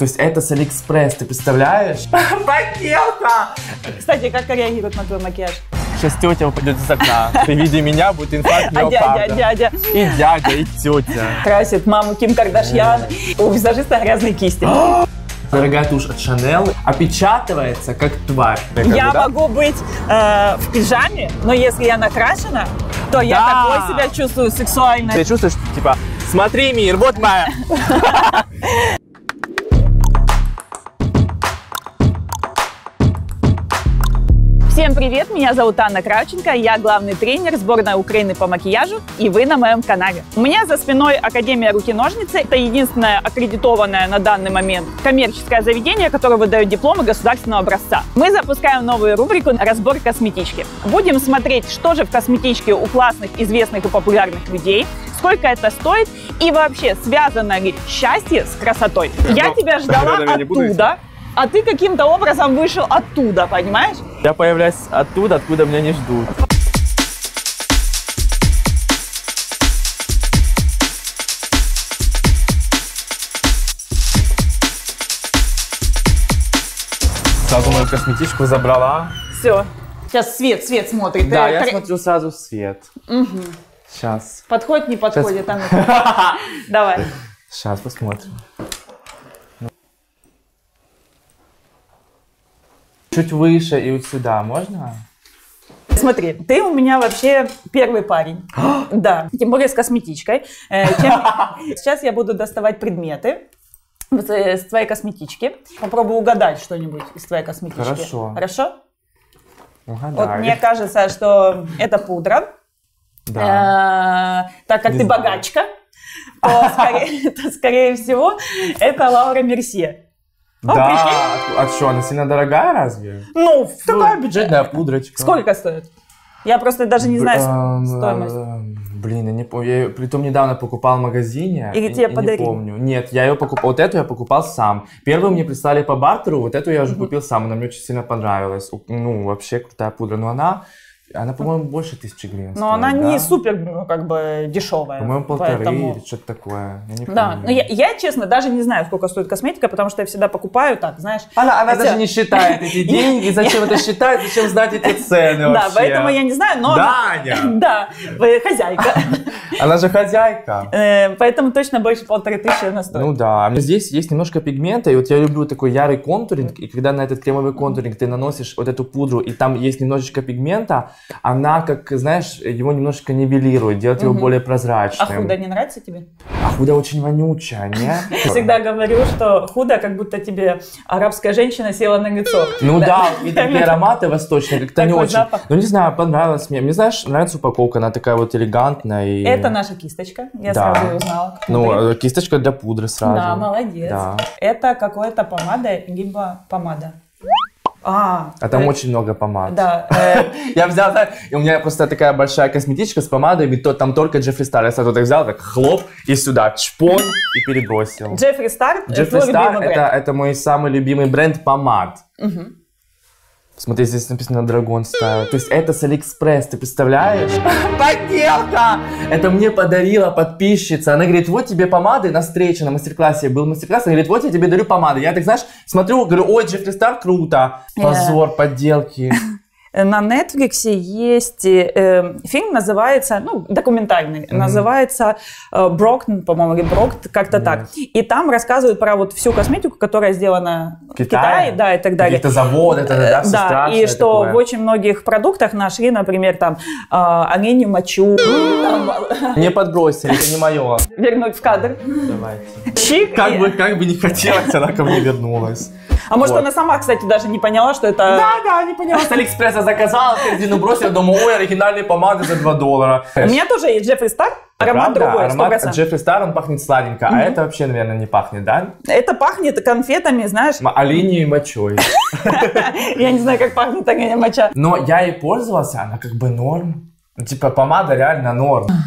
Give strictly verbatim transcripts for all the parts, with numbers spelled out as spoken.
То есть это с Алиэкспресс, ты представляешь? Поделка! Кстати, как реагируют на твой макияж? Сейчас тетя упадет из окна. При виде меня будет инфаркт миокарда. А дядя, дядя. И дядя, и тетя. Красит маму Ким Кардашьян. У визажиста грязные кисти. Дорогая тушь от Шанел опечатывается как тварь. Я да? могу быть э, в пижаме, но если я накрашена, то да. я такой себя чувствую сексуально. Ты чувствуешь, типа, смотри, мир, вот моя. Всем привет, меня зовут Анна Кравченко, я главный тренер сборной Украины по макияжу, и вы на моем канале. У меня за спиной Академия руки-ножницы. Это единственное аккредитованное на данный момент коммерческое заведение, которое выдает дипломы государственного образца. Мы запускаем новую рубрику «Разбор косметички». Будем смотреть, что же в косметичке у классных, известных и популярных людей, сколько это стоит и вообще связано ли счастье с красотой. Я Но, тебя ждала оттуда. А ты каким-то образом вышел оттуда, понимаешь? Я появляюсь оттуда, откуда меня не ждут. Сразу мою косметичку забрала. Все. Сейчас свет, свет смотрит. Да, я смотрю сразу в свет. Угу. Сейчас. Подходит, не подходит? А ну давай. Сейчас посмотрим. Чуть выше и вот сюда, можно? Смотри, ты у меня вообще первый парень. Да, тем более с косметичкой. Сейчас я буду доставать предметы с твоей косметички. Попробую угадать что-нибудь из твоей косметички. Хорошо. Хорошо? Угадай. Вот мне кажется, что это пудра. Да. Так как ты богачка, то скорее всего это Лаура Мерсье. Да, а, а что, она сильно дорогая разве? Ну, такая бюджетная пудрочка. Сколько стоит? Я просто даже не знаю стоимость. Блин, я не помню. Я ее притом недавно покупал в магазине. Или тебе подарили? Не помню. Нет, я ее покупал. Вот эту я покупал сам. Первую мне прислали по бартеру, вот эту я уже купил сам. Она мне очень сильно понравилась. Ну, вообще крутая пудра. Но она... Она, по-моему, больше тысячи гривен. Но стоит, она да? не супер, ну, как бы, дешевая. По-моему, полторы поэтому... или что-то такое. Я не да, помню. но я, я, честно, даже не знаю, сколько стоит косметика, потому что я всегда покупаю так, знаешь. Она, она Хотя... даже не считает эти деньги. Зачем это считать? Зачем знать эти цены вообще? Да, поэтому я не знаю, но... Даня! Да, хозяйка. Она же хозяйка. Поэтому точно больше полторы тысячи она стоит. Ну да. Здесь есть немножко пигмента, и вот я люблю такой ярый контуринг, и когда на этот кремовый контуринг ты наносишь вот эту пудру, и там есть немножечко пигмента, она как, знаешь, его немножко нивелирует, делает его более прозрачным. А худо не нравится тебе? А худо очень вонючая, не? Я всегда говорю, что худо, как будто тебе арабская женщина села на лицо. Ну да, и такие ароматы восточные, как-то не очень. Запах. Ну не знаю, понравилось мне. Мне, знаешь, нравится упаковка, она такая вот элегантная. И... Это наша кисточка, я да. сразу ее узнала. Ну, кисточка для пудры сразу. Да, молодец. Да. Это какая-то помада, либо помада. А, а там э, очень много помад. Да. Э, я взял, и у меня просто такая большая косметичка с помадой, то, там только Джеффри Стар. Я сразу так взял, так хлоп, и сюда чпон, и перебросил. Джеффри Стар? Джеффри Стар это, это мой самый любимый бренд помад. Угу. Смотри, здесь написано Dragon Style. То есть это с Алиэкспресс, ты представляешь? Поделка! Это мне подарила подписчица. Она говорит, вот тебе помады на встрече, на мастер-классе. Был мастер-класс, она говорит, вот я тебе дарю помады. Я так, знаешь, смотрю, говорю, ой, Джеффри Стар, круто. Позор, yeah. подделки. На Netflix есть э, фильм, называется, ну, документальный, mm-hmm. называется э, Брокт, по-моему, или Брокт, как-то yes. так. И там рассказывают про вот всю косметику, которая сделана в Китае, Китае да, и так далее. Какие-то заводы, это, да, все да, страшное и что такое. В очень многих продуктах нашли, например, там, э, оленью мочу. Не подбросили, это не мое. Вернуть в кадр. Давайте. Чик. Как бы, как бы не хотелось, она ко мне вернулась. А может, вот. Она сама, кстати, даже не поняла, что это... Да, да, не поняла. С Алиэкспресса заказала, в корзину бросила, думаю, ой, оригинальные помады за два доллара. У меня тоже есть Джеффри Стар, аромат другой, сто процентов. Аромат Джеффри Стар, он пахнет сладенько, а это вообще, наверное, не пахнет, да? Это пахнет конфетами, знаешь... Оленью и мочой. Я не знаю, как пахнет оленья моча. Но я ей пользовался, она как бы норм. Типа помада реально норм.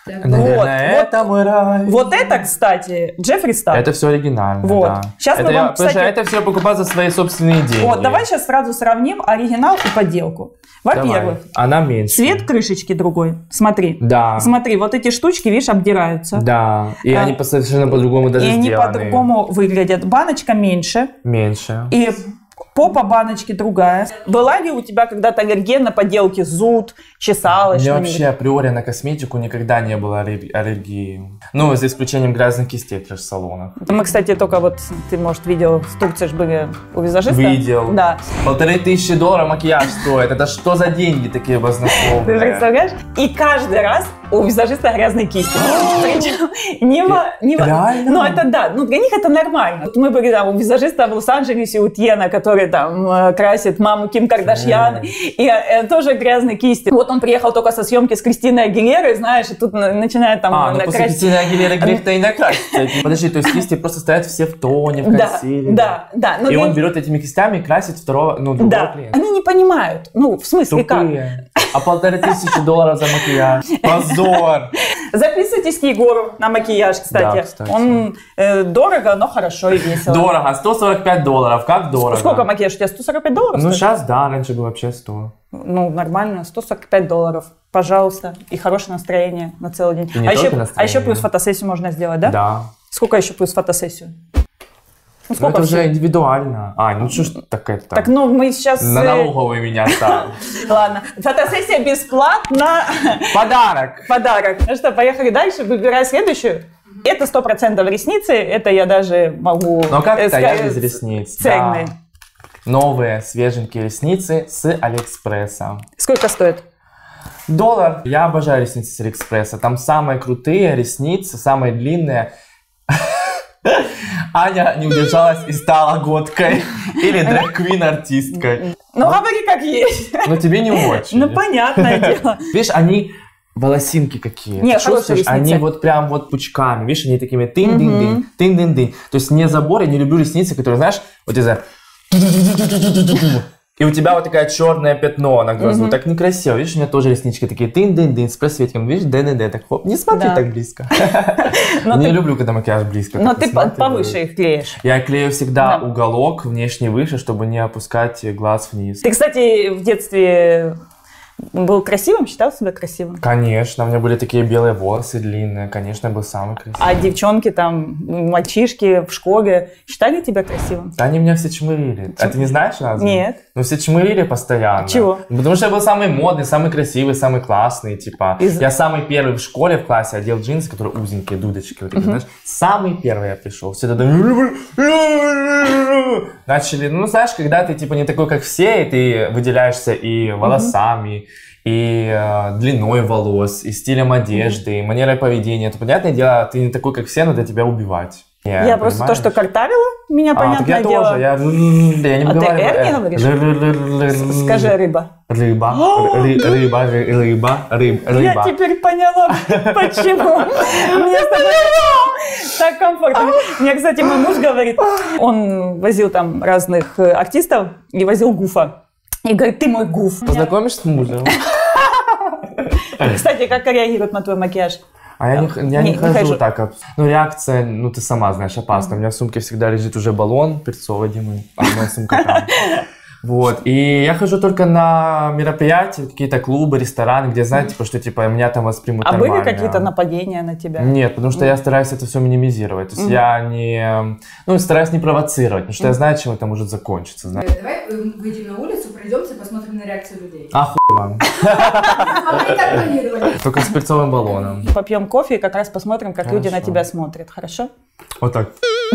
Наверное, вот, это вот, мой рай. Вот это, кстати, Джеффри Стар. Это все оригинально, вот. да. Сейчас это, мы вам, я, кстати... это все покупать за свои собственные деньги. Вот, давай сейчас сразу сравним оригинал и подделку. Во-первых, она меньше. Цвет крышечки другой. Смотри. Да. Смотри, вот эти штучки, видишь, обдираются. Да. И а, они совершенно по-другому даже и сделаны. И они по-другому выглядят. Баночка меньше. Меньше. И попа баночки другая. Была ли у тебя когда-то аллерген на подделки, зуд, чесалось? У меня что-нибудь? вообще априори на косметику никогда не было аллергии. Ну, за исключением грязных кистей в трэш-салонах. Мы, кстати, только вот, ты, может, видел, в Турции же были у визажиста. Видел. Да. Полторы тысячи долларов макияж стоит. Это что за деньги такие баснословные? Ты представляешь? И каждый раз у визажиста грязные кисти. Причем не во... не во- Реально? Ну, это да. Ну, для них это нормально. Вот мы были там у визажиста в Лос-Анджелесе, у Тьена, который там э, красит маму Ким Кардашьян. И э, тоже грязные кисти. Вот он приехал только со съемки с Кристиной Агилерой, знаешь, и тут на- начинает там А, ну после накрасить. Кристины Агилеры грех-то и накраситься. Подожди, то есть кисти просто стоят все в тоне, в Да, консилере. да, да. Но И для- он берет этими кистями и красит второго, ну, другого Да, клиента. они не понимают. Ну, в смысле, как? Тупые. А полторы тысячи долларов за макияж. Позор. Записывайтесь к Егору на макияж, кстати. Да, кстати. Он э, дорого, но хорошо и весело. Дорого. сто сорок пять долларов. Как дорого? Сколько макияж у тебя? сто сорок пять долларов? Ну, стоит? сейчас, да. Раньше было вообще сто. Ну, нормально. сто сорок пять долларов. Пожалуйста. И хорошее настроение на целый день. И не а, только еще, настроение. а еще плюс фотосессию можно сделать, да? Да. Сколько еще плюс фотосессию? Ну, Ну, сколько это всего? уже индивидуально. А, ну что ж так это? Так, ну, мы сейчас... На э, налоговый меня ставят. Ладно. Фотосессия бесплатно. Подарок. Подарок. Ну что, поехали дальше. Выбирай следующую. Это сто процентов ресницы. Это я даже могу... Ну как это? Я сказать, без ресниц. Цельные. Да. Новые свеженькие ресницы с Алиэкспресса. Сколько стоит? Доллар. Я обожаю ресницы с Алиэкспресса. Там самые крутые ресницы, самые длинные. Аня не удержалась и стала годкой. Или дрэг-квин-артисткой. Ну, говори как есть. Но тебе не очень. Ну, понятное дело. Видишь, они волосинки какие. Не, Ты чувствуешь, хорошие ресницы. они вот прям вот пучками. Видишь, они такими тынь-дынь-дынь, тынь-дынь-дынь. То есть не забор, я не люблю ресницы, которые, знаешь, вот из-за... И у тебя вот такое черное пятно на глазу. Так некрасиво. Видишь, у меня тоже реснички такие тын-дынь-дынь с просветиком. Видишь, ДНД. Так хоп, не смотри Да. так близко. Но Не ты- люблю, когда макияж близко. Но так ты по- посматриваю. повыше их клеишь. Я клею всегда Да. уголок внешний выше, чтобы не опускать глаз вниз. Ты, кстати, в детстве был красивым, считал себя красивым? Конечно, у меня были такие белые волосы длинные. Конечно, я был самый красивый. А девчонки там, мальчишки в школе считали тебя красивым? Да они меня все чмырили. А ты не знаешь разве? Нет. Ну все чмырили постоянно. Чего? Потому что я был самый модный, самый красивый, самый классный, типа. Из- Я самый первый в школе, в классе одел джинсы, которые узенькие, дудочки, вот такие, знаешь. Самый первый я пришел. Все тогда начали, ну знаешь, когда ты типа не такой, как все, и ты выделяешься и волосами, и э, длиной волос, и стилем одежды, и манерой поведения, то, понятное дело, ты не такой, как все, надо тебя убивать. Я просто то, что картавила, меня, А, так понятное я дело. тоже, я, я не А ты выговариваю. «р» не «р». говоришь? Р-р-р-р-р. Скажи рыба. Рыба, ры- рыба, ры- рыба, рыб, Я рыба. теперь поняла, почему. Мне с тобой так комфортно. Мне, кстати, мой муж говорит, он возил там разных э, артистов и возил Гуфа. И говорит, ты мой Гуф. Познакомишься с мужем? Кстати, как реагирует на твой макияж? А я не, х- я Не- не, не хожу хожу. так. об- Ну, реакция, ну, ты сама знаешь, опасна. У меня в сумке всегда лежит уже баллон перцовый Димы, а моя сумка там. Вот. И я хожу только на мероприятия, какие-то клубы, рестораны, где, знаете, типа, что типа меня там воспримут А были нормально. какие-то нападения на тебя? Нет, потому что я стараюсь это все минимизировать. То есть я не... Ну, стараюсь не провоцировать, потому что я знаю, чем это может закончиться. Знаешь. Давай э, выйдем на улицу, пройдемся, посмотрим на реакцию людей. А хуй вам. А мы и так планировали. Только с перцовым баллоном. Попьем кофе и как раз посмотрим, как люди на Хорошо. тебя смотрят. Хорошо? Вот так.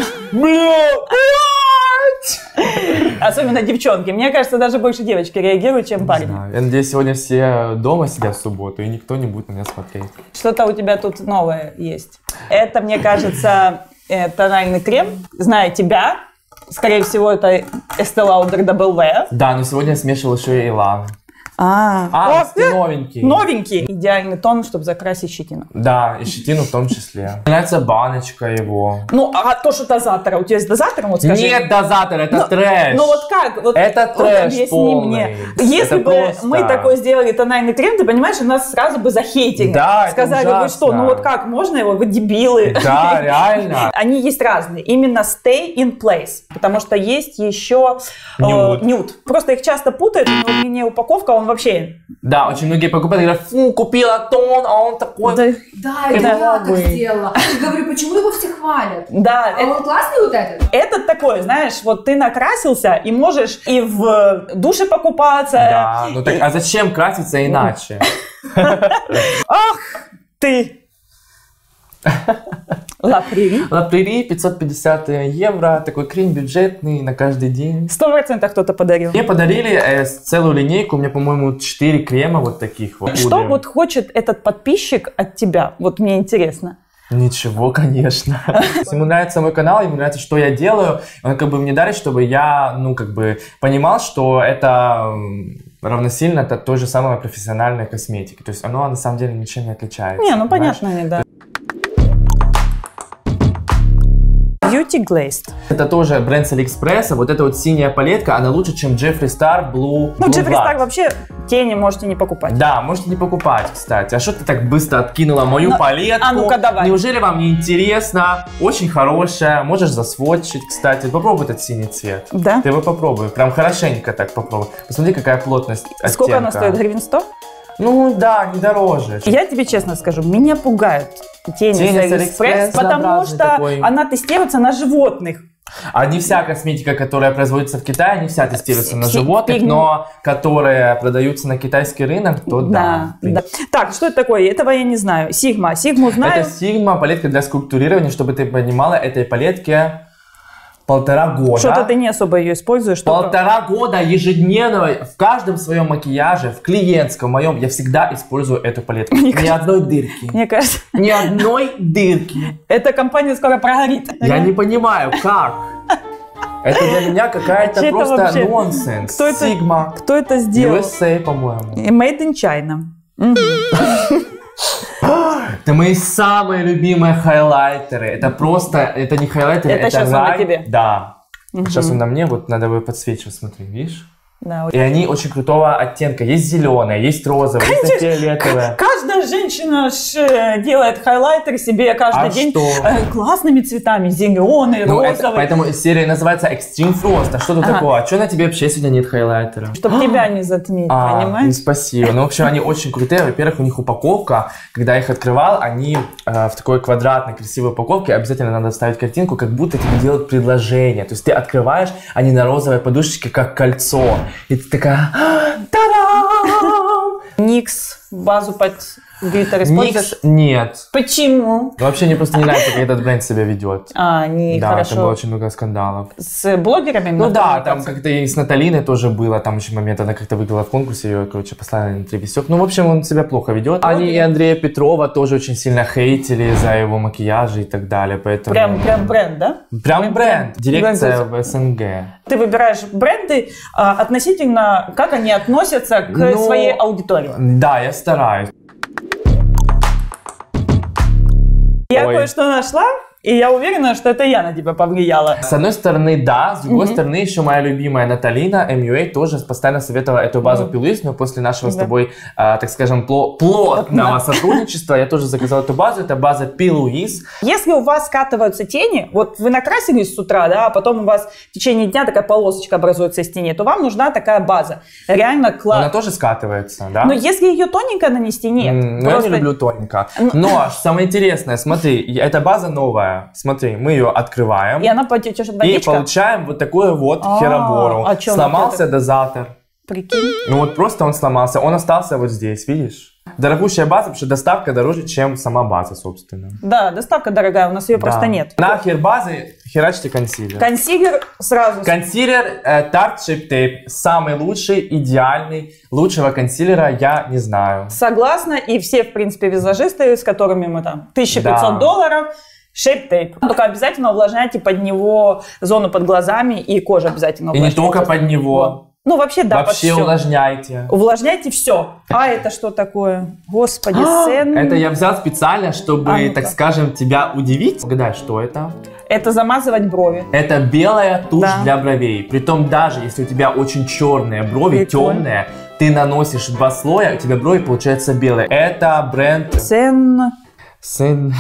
Особенно девчонки. Мне кажется, даже больше девочки реагируют, чем Не парни. знаю. Я надеюсь, сегодня все дома сидят в субботу, и никто не будет на меня смотреть. Что-то у тебя тут новое есть. Это, мне кажется, э, тональный крем. Зная тебя, скорее всего, это Estee Lauder дабл ви. Да, но сегодня я смешивал еще и Илан. А, А, О, ты новенький. новенький. Идеальный тон, чтобы закрасить щетину. Да, и щетину в том числе. Нравится баночка его. Ну, а то, что дозатора, у тебя есть дозатор, вот скажи. Нет дозатора, это ну, трэш. Ну вот как? Вот, это вот трэш объясни полный. мне. Если это бы просто... мы такой сделали тональный крем, ты понимаешь, нас сразу бы захейтили. Да, сказали, это вы что, ну вот как, можно его, вы дебилы. Да, реально. Они есть разные. Именно stay in place. Потому что есть еще нюд. Э, нюд. Просто их часто путают, но у меня упаковка, он вообще... Да, очень многие покупают и говорят, фу, купила тон, а он такой... Да, Да, это я так сделала. Я говорю, почему его все хвалят? да А это, он классный вот этот? этот такой, знаешь, вот ты накрасился и можешь и в душе покупаться. Да, ну так, а зачем краситься иначе? Ах ты! Ла Прери. Ла Прери, пятьсот пятьдесят евро, такой крем бюджетный на каждый день. Сто процентов кто-то подарил. Мне подарили э, целую линейку, у меня, по-моему, четыре крема вот таких вот. Что вот хочет этот подписчик от тебя? Вот мне интересно. Ничего, конечно. Ему нравится мой канал, ему нравится, что я делаю. Он как бы мне дарит, чтобы я, ну, как бы понимал, что это равносильно той же самой профессиональной косметике. То есть оно на самом деле ничем не отличается. Не, ну понимаешь? понятно, да. Beauty Glazed. Это тоже бренд с Алиэкспресса. Вот эта вот синяя палетка, она лучше, чем Джеффри Стар Blue. Ну, Blue Джеффри Black. Стар вообще тени можете не покупать. Да, можете не покупать, кстати. А что ты так быстро откинула мою Но... палетку? А ну-ка давай. Неужели вам не интересно? Очень хорошая. Можешь засводчить, кстати. Попробуй этот синий цвет. Да? Ты его попробуй. Прям хорошенько так попробуй. Посмотри, какая плотность оттенка. Сколько она стоит? Гривен сто? Ну да, не дороже. Я тебе честно скажу, меня пугают тени, Тени с с Алиэкспресс, Алиэкспресс, потому что такой. она тестируется на животных. А не вся косметика, которая производится в Китае, не вся тестируется на Все животных, пигмент. но которые продаются на китайский рынок, то да. Да, да. Так, что это такое? Этого я не знаю. Сигма. Сигму знаю. Это Sigma, палетка для скульптурирования, чтобы ты понимала, этой палетке полтора года. Что-то ты не особо ее используешь. Что-то... Полтора года ежедневно в каждом своем макияже, в клиентском моем, я всегда использую эту палетку. Мне Ни кажется- одной дырки. Мне кажется, Ни одной дырки. эта компания скоро прогорит. Я не понимаю, как. Это для меня какая-то Что это просто вообще? нонсенс. Кто это- Sigma. Кто это сделал? ю эс эй, по-моему. Made in China. Мгм. Это мои самые любимые хайлайтеры. Это просто, это не хайлайтеры, Это это щас он на рай. тебе? Да. Мгм. Сейчас он на мне, вот надо его подсвечивать, смотри, видишь? Да, вот. И они очень крутого оттенка. Есть зеленое, есть розовое, есть фиолетовое. Каждая женщина ж, э, делает хайлайтер себе каждый А день что? э, классными цветами. Зеленый, Ну, это, розовый. поэтому серия называется Extreme Frost. А что тут Ага. такого? А что на тебе вообще сегодня нет хайлайтера? Чтоб тебя не затмить, А, ну, понимаешь? спасибо. Ну, в общем, они очень крутые. Во-первых, у них упаковка, когда я их открывал, они э, в такой квадратной красивой упаковке, обязательно надо ставить картинку, как будто тебе делают предложение. То есть ты открываешь, они на розовой подушечке, как кольцо. И ты такая, та-дам! Никс базу под глиттер используешь? Никс нет. Почему? Вообще мне просто не нравится, как этот бренд себя ведет. А, не Да, хорошо. там было очень много скандалов. С блогерами? Ну да, коммуникация? там как-то и с Наталиной тоже было, там еще момент, она как-то выиграла в конкурсе, ее, короче, послали на интервью. Ну, в общем, он себя плохо ведет. Они и Андрея Петрова тоже очень сильно хейтили за его макияжи и так далее, поэтому... Прям, прям бренд, да? Прям бренд, дирекция Бренд. в СНГ. Ты выбираешь бренды а, относительно, как они относятся к Ну, своей аудитории. Да, я стараюсь. Я Ой. кое-что нашла, и я уверена, что это я на тебя повлияла. С одной стороны, да, с другой Мгм. стороны, еще моя любимая Наталина эм ю эй тоже постоянно советовала эту базу Мгм. пилыс, но после нашего с Да. тобой, а, так скажем, пло- плотного Да. сотрудничества я тоже заказал эту базу, это база пилыс. Если у вас скатываются тени, вот вы накрасились с утра, да, а потом у вас в течение дня такая полосочка образуется из тени, то вам нужна такая база. Реально Она классно. тоже скатывается, да? Но если ее тоненько нанести, нет. М, ну, Просто- я не люблю тоненько. Ну- Но самое интересное, смотри, и эта база новая. Смотри, мы ее открываем И она потечет и водичка. получаем вот такую вот А, херобору. а чё, Сломался вот дозатор. Прикинь. Ну вот просто он сломался, он остался вот здесь, видишь? Дорогущая база, потому что доставка дороже, чем сама база, собственно. Да, доставка дорогая, у нас ее просто Да. нет. Нахер базы херачьте консилер. Консилер сразу. Консилер э, Tarte Shape Tape. Самый лучший, идеальный. Лучшего консилера я не знаю. Согласна, и все, в принципе, визажисты, с которыми мы там, тысяча пятьсот Да. долларов, Shape Tape. Только обязательно увлажняйте под него зону под глазами, и кожу обязательно И не увлажняйте. только под него. Ну, вообще, да, Вообще под всё. увлажняйте. Увлажняйте все. А это что такое? Господи, Сен... Это я взял специально, чтобы, А, ну-ка. так скажем, тебя удивить. Угадай, что это? Это замазывать брови. Это белая тушь Да. для бровей. Притом даже если у тебя очень черные брови, Прикольно. темные, ты наносишь два слоя, у тебя брови получаются белые. Это бренд Сен... Сен...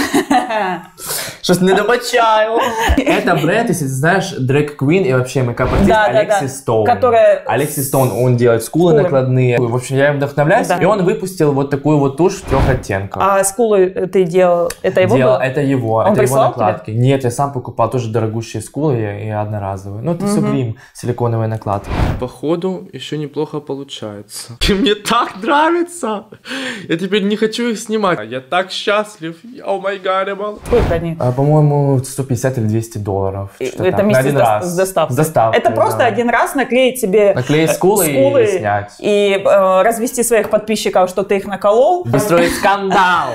Щось не добачаю. Это бренд, если ты знаешь, Drag Queen и вообще мейкап-артист Да, да, Алекси да. Стоун. Которая- Алекси Стоун, он делает скулы Скулы. накладные. В общем, я им вдохновляюсь. Да. И он выпустил вот такую вот тушь в трех оттенках. А скулы ты делал? Это его Делал- было? Это его, Он это его прислал тебе? накладки. Нет, я сам покупал тоже дорогущие скулы и, и одноразовые. Ну, это все грим, силиконовые накладки. Походу, еще неплохо получается. И мне так нравится. Я теперь не хочу их снимать. Я так счастлив. О май гад. Сколько они? А, по-моему, сто пятьдесят или двести долларов. Что-то Это так, на вместе один с, дос- раз. с доставкой. С доставкой, Это просто да. один раз наклеить себе Наклеить э, скулы, скулы и снять. и э, развести своих подписчиков, что ты их наколол. Устроить скандал.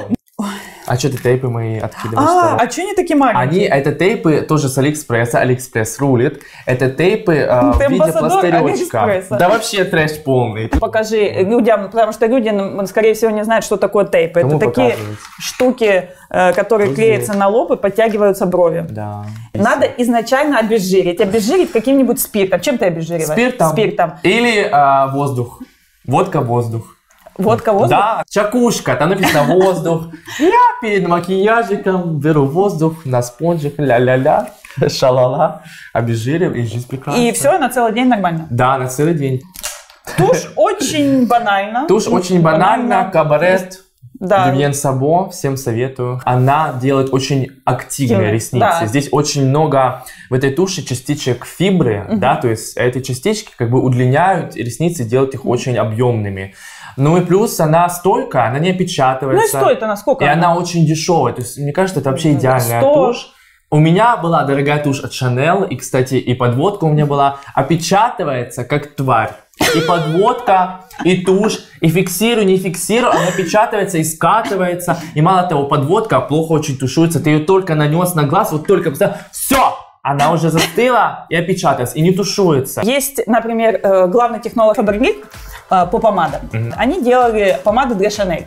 А что ты тейпы мои откидываешь? А, второй? а что они такие маленькие? Они, это тейпы тоже с Алиэкспресса, Алиэкспресс рулит. Это тейпы э, Ты в виде амбассадор пластыречка. Алиэкспресса. Да вообще трэш полный. Покажи людям, потому что люди, ну, скорее всего, не знают, что такое тейпы. Кому Это такие показывать? штуки, э, которые Вот клеятся здесь. на лоб и подтягиваются брови. Да. Надо изначально обезжирить. Обезжирить каким-нибудь спиртом. Чем ты обезжириваешь? Спиртом. Спиртом. Или э, воздух. Водка, воздух. Водка, воздух? Да, чакушка, там написано воздух. Я перед макияжиком беру воздух на спонжик, ля-ля-ля, шалала, обезжирил, и жизнь прекрасна. И все, на целый день нормально. Да, на целый день. Тушь очень банально. Тушь очень банально, кабарет, Да. Вивьен Сабо, всем советую. Она делает очень активные Активные, ресницы. да. Здесь очень много в этой туше частичек фибры, да, то есть эти частички как бы удлиняют ресницы, делают их очень объемными. Ну и плюс она стойкая, она не опечатывается. Ну и стоит она сколько? И она очень дешевая, то есть мне кажется, это вообще идеальная сто. тушь. У меня была дорогая тушь от Chanel, и, кстати, и подводка у меня была, опечатывается как тварь. И подводка, и тушь, и фиксирую, не фиксирую, она опечатывается и скатывается. И мало того, подводка плохо очень тушуется, ты ее только нанес на глаз, вот только поставил, все! Она уже застыла и опечаталась, и не тушуется. Есть, например, э, главный технолог Faberlic э, по помадам. Они делали помаду для Chanel.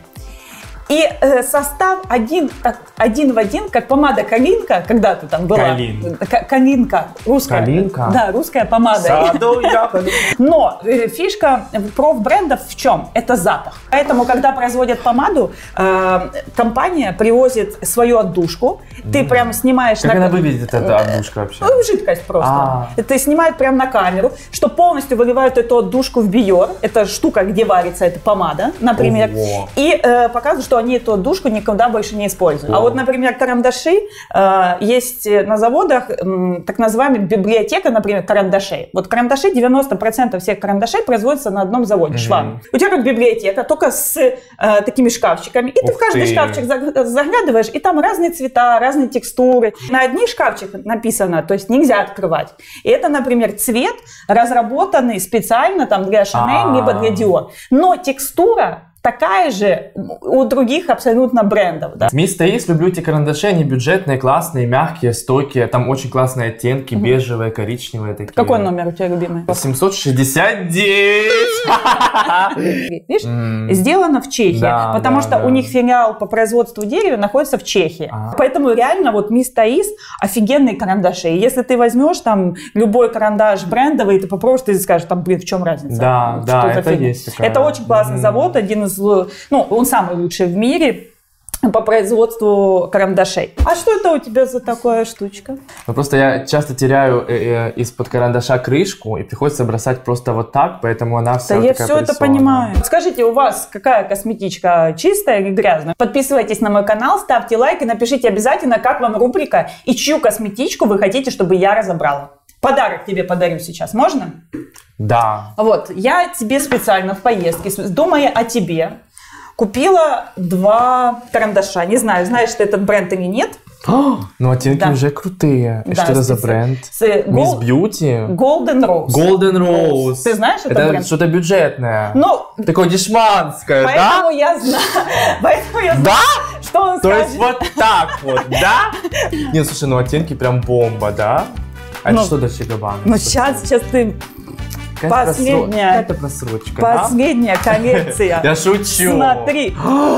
И э, состав один, как- один в один, как помада Калинка, когда-то там была. Калин. К- Калинка. Русская. Калинка? Да, русская помада. Саду ягоду. Но э, фишка профбрендов в чем? Это запах. Поэтому, когда производят помаду, э, компания привозит свою отдушку, ты прям снимаешь... Как на- она выглядит, эта отдушка вообще? Ну, жидкость просто. А. Это снимают прямо на камеру, что полностью выливают эту отдушку в биор. Это штука, где варится эта помада, например. Ого. И э, показывают, что они эту отдушку никогда больше не используют. А О. вот, например, карандаши. Э, есть на заводах м, так называемая библиотека, например, карандашей. Вот карандаши, девяносто процентов всех карандашей производятся на одном заводе, Шваб. У тебя как библиотека, только с э, такими шкафчиками. И ты Ух в каждый ты. шкафчик заг- заглядываешь, и там разные цвета, разные текстуры. На одних шкафчиках написано, то есть нельзя открывать. И это, например, цвет, разработанный специально там для Chanel, А. либо для Dior. Но текстура такая же у других абсолютно брендов. Да? Мисс Таис, люблю эти карандаши, они бюджетные, классные, мягкие, стойкие, там очень классные оттенки, бежевые, коричневые такие. Какой номер у тебя любимый? семьсот шестьдесят девять! Видишь? М. Сделано в Чехии, Да, потому да, что да. у них филиал по производству дерева находится в Чехии. А. Поэтому реально вот Мисс Таис офигенные карандаши. И если ты возьмешь там любой карандаш брендовый, ты попробуешь, ты скажешь, там, блин, в чем разница? Да, Что да, за это фигня? есть такая. Это очень классный Мгм. завод, один из, ну, он самый лучший в мире по производству карандашей. А что это у тебя за такая штучка? Ну просто я часто теряю э, э, из-под карандаша крышку, и приходится бросать просто вот так, поэтому она вся Да вот я такая все это порисованная. понимаю. Скажите, у вас какая косметичка, чистая или грязная? Подписывайтесь на мой канал, ставьте лайк и напишите обязательно, как вам рубрика и чью косметичку вы хотите, чтобы я разобрала. Подарок тебе подарю сейчас, можно? Да. Вот, я тебе специально в поездке, с- думая о тебе, купила два карандаша. Не знаю, знаешь ты этот бренд или нет. Ну оттенки Да. уже крутые. И Да, что это за специально. бренд? С, э, Мисс Гол- Бьюти? Golden Rose. Golden Rose. Ты знаешь этот Это бренд? что-то бюджетное. Ну, Такое дешманское, поэтому да? я знаю, поэтому я знаю, Да? что он То есть скажет. вот так вот, да? Нет, слушай, ну оттенки прям бомба, да? А Ну, это что Dolce Gabbana? Ну, сейчас, сейчас ты... Последняя. Какая-то просрочка, Последняя коллекция. Я шучу. Смотри.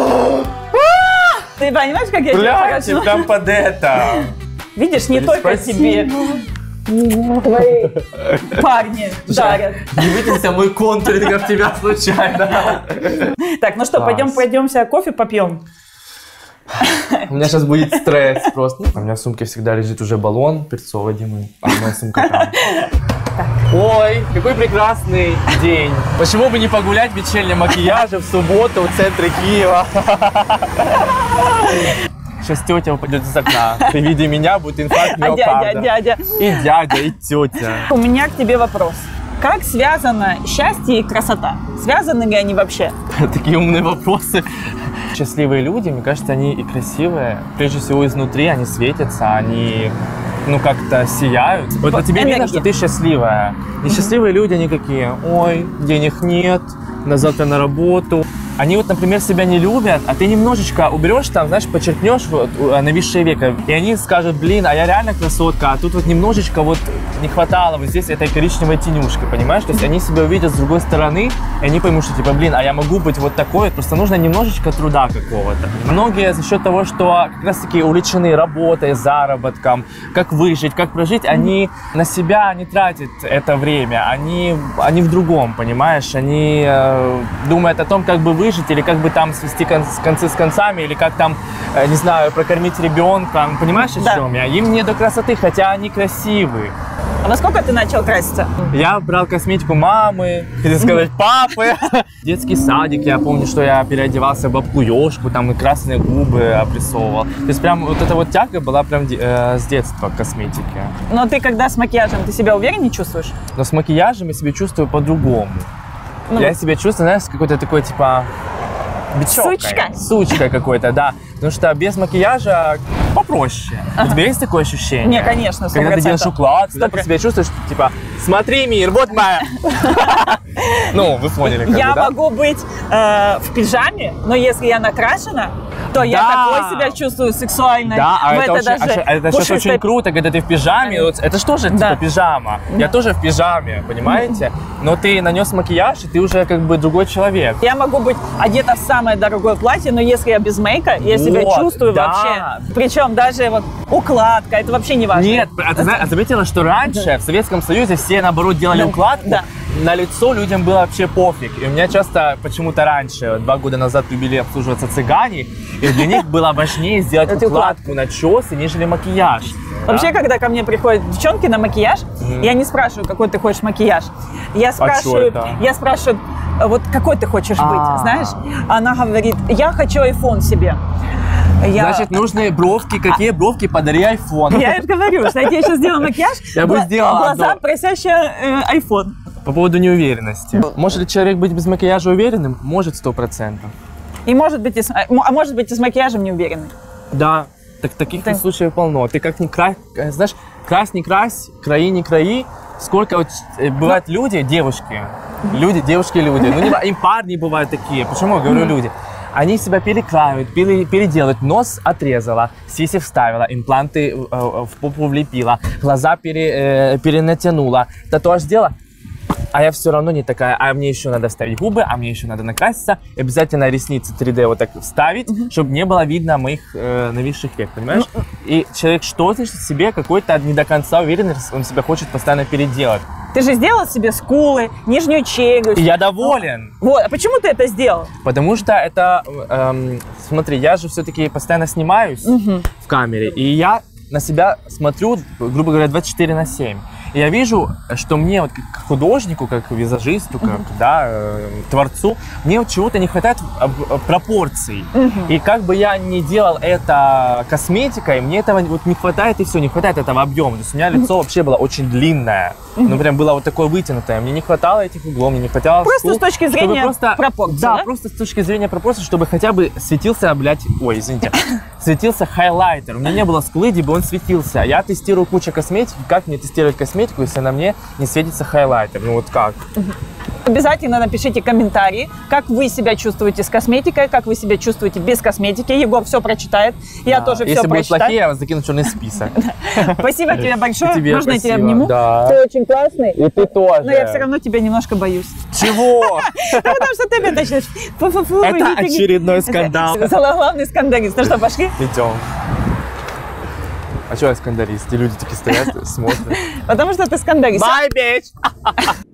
Ты понимаешь, как я тебя хорошо? Прям под это. Видишь, не только тебе. Твои парни дарят. Не вытянулся мой контур, это как тебя случайно. Так, ну что, пойдем пройдемся, кофе попьем. У меня сейчас будет стресс просто. У меня в сумке всегда лежит уже баллон перцовый Димы, а моя сумка там. Ой, какой прекрасный день. Почему бы не погулять в вечернем макияже в субботу в центре Киева? Сейчас тетя упадет из окна. При виде меня будет инфаркт миокарда. А дядя, дядя. И дядя, и тетя. У меня к тебе вопрос. Как связано счастье и красота? Связаны ли они вообще? Такие умные вопросы. Счастливые люди, мне кажется, они и красивые. Прежде всего, изнутри они светятся, они, ну, как-то сияют. Вот по тебе видно, что ты счастливая. Несчастливые люди, они какие: ой, денег нет, на завтра на работу. Они вот, например, себя не любят, а ты немножечко уберешь там, знаешь, подчеркнешь вот, нависшее веко, и они скажут: блин, а я реально красотка, а тут вот немножечко вот не хватало вот здесь этой коричневой тенюшки, понимаешь? То есть они себя увидят с другой стороны, и они поймут, что типа, блин, а я могу быть вот такой, просто нужно немножечко труда какого-то. Многие за счет того, что как раз-таки увлечены работой, заработком, как выжить, как прожить, они на себя не тратят это время, они, они в другом, понимаешь? Они э, думают о том, как бы выжить, или как бы там свести кон концы с концами, или как там, э, не знаю, прокормить ребенка. Понимаешь, о да. чем я? Им не до красоты, хотя они красивые. А во сколько ты начал краситься? Я брал косметику мамы, хотел сказать папы. Детский садик, я помню, что я переодевался в бабку-ёшку, там и красные губы обрисовывал. То есть прям вот эта вот тяга была прям э, с детства к косметике. Но ты когда с макияжем, ты себя увереннее чувствуешь? Но с макияжем я себя чувствую по-другому. Ну, я себя чувствую, знаешь, какой-то такой, типа, бичокой. Сучка? Сучкой какой-то, да. Потому что без макияжа попроще. Ага. У тебя есть такое ощущение? Не, конечно, сто процентов. Когда ты делаешь уклад, да, ты себя чувствуешь, типа, смотри, мир, вот моя. Ну, вы поняли, как Я бы, да? могу быть э, в пижаме, но если я накрашена, то да. я такой себя чувствую сексуальной. Да, а это, это, очень, даже а, это сейчас очень круто, когда ты в пижаме. Вот, это же тоже да. типа пижама. Да. Я тоже в пижаме, понимаете? Но ты нанес макияж, и ты уже как бы другой человек. Я могу быть одета в самое дорогое платье, но если я без мейка, я вот, себя чувствую да. вообще. Причем даже вот укладка, это вообще не важно. Нет, а ты а заметила, что раньше да. в Советском Союзе все наоборот делали да. укладку? Да. На лицо людям было вообще пофиг. И у меня часто почему-то раньше, два года назад, любили обслуживаться цыгане, и для них было важнее сделать укладку, начесы, нежели макияж. Вообще, когда ко мне приходят девчонки на макияж, mm. я не спрашиваю, какой ты хочешь макияж. Я спрашиваю, а я спрашиваю, вот какой ты хочешь быть, А-а-а. знаешь? Она говорит: я хочу айфон себе. Я... Значит, нужны бровки. Какие бровки? Подари айфон. Я же говорю, что я тебе сейчас сделаю макияж, я бы сделала глаза просящие айфон. По поводу неуверенности. Может ли человек быть без макияжа уверенным? Может, сто процентов. И может быть, и с... а может быть и с макияжем неуверенный. Да, так, таких Ты... случаев полно. Ты как ни крась, знаешь, крась не крась, краи не краи. Сколько вот бывают Но... люди, девушки, люди, девушки-люди, ну не, им парни бывают такие. Почему я говорю люди? Они себя перекраивают, пере, переделывают. Нос отрезала, сиси вставила, импланты э, в попу влепила, глаза пере, э, перенатянула, татуаж сделала. А я все равно не такая, а мне еще надо вставить губы, а мне еще надо накраситься, и обязательно ресницы три дэ вот так вставить, uh-huh. чтобы не было видно моих э, нависших век, понимаешь? Uh-huh. И человек что-то в себе какой-то не до конца уверенный, он себя хочет постоянно переделать. Ты же сделал себе скулы, нижнюю челюсть. И я доволен. Вот, а почему ты это сделал? Потому что это, эм, смотри, я же все-таки постоянно снимаюсь uh-huh. в камере, и я на себя смотрю, грубо говоря, двадцать четыре на семь. И я вижу, что мне вот как художнику, как визажисту, как uh-huh. да, э, творцу, мне вот чего-то не хватает пропорций. Uh-huh. И как бы я ни делал это косметикой, мне этого вот не хватает, и все, не хватает этого объема. То есть у меня лицо uh-huh. вообще было очень длинное, uh-huh. ну прям было вот такое вытянутое. Мне не хватало этих углов, мне не хватало Просто скул, с точки зрения просто, пропорций, да, да? просто с точки зрения пропорций, чтобы хотя бы светился, блядь, ой, извините, светился хайлайтер. У меня не было скулы, где бы он светился. Я тестирую кучу косметики, как мне тестировать косметику, косметику, если на мне не светится хайлайтер? Ну вот как? Обязательно напишите комментарии, как вы себя чувствуете с косметикой, как вы себя чувствуете без косметики. Егор все прочитает, я Да. тоже все Если будут прочитаю. плохие, я вас закину в черный список. Спасибо тебе большое. Тебе Можно я тебя спасибо. обниму? Да. Ты очень классный. И ты тоже. Но я все равно тебя немножко боюсь. Чего? Ну, потому что ты опять начнешь. Фу-фу-фу, Это идите, идите. очередной скандал. Главный скандалист. Ну что, пошли? Идем. А что я скандалист? И люди такие стоят, смотрят. Потому что ты скандалист. Bye, bitch!